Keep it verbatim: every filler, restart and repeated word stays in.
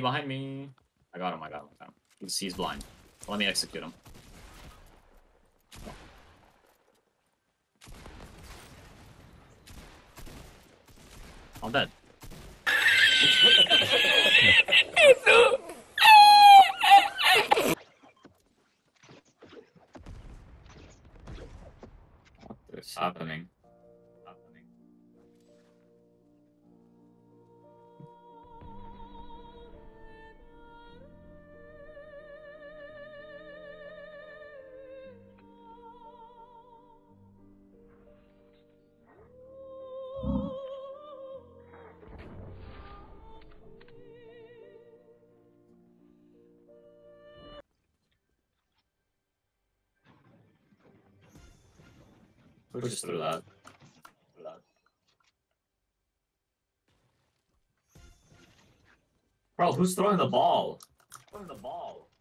behind me. I got him, I got him, I got him. He's, he's blind. Let me execute him. I'm dead. What is happening? happening? Push through that. Through that. Bro, who's throwing the ball? Throwing the ball.